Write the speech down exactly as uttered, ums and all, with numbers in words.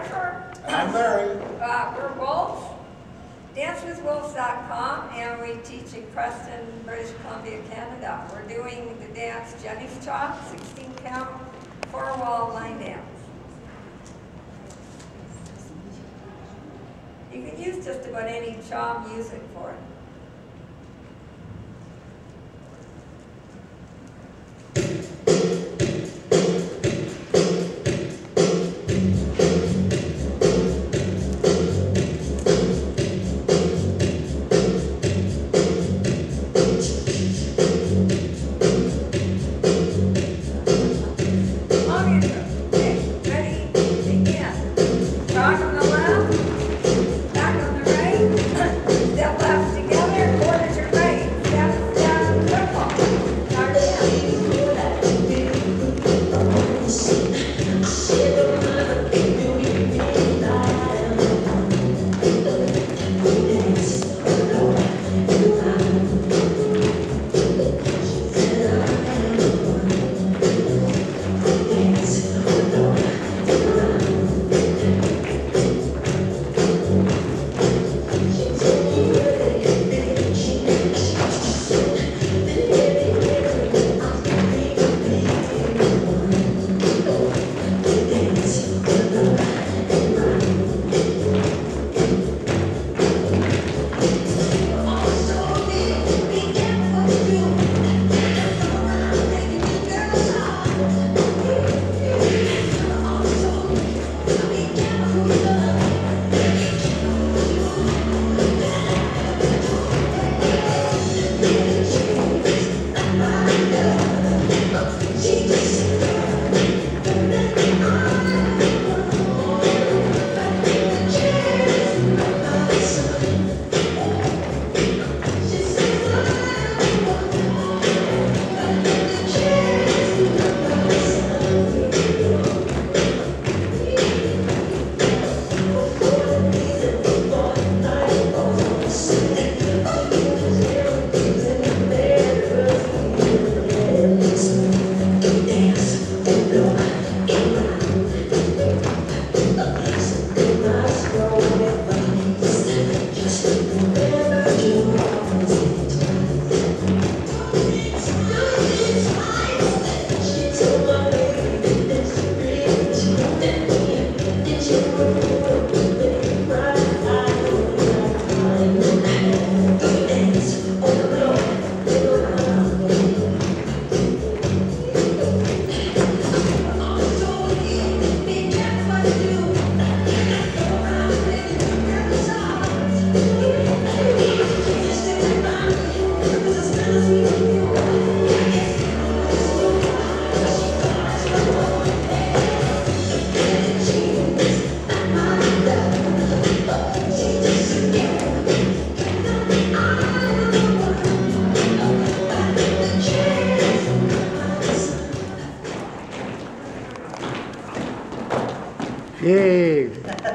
Jenifer. I'm Larry. Uh, we're Wolves, dance with wolves dot com, and we teach in Preston, British Columbia, Canada. We're doing the dance Jenny's Chop, sixteen count, four-wall line dance. You can use just about any cha music for it. Yay!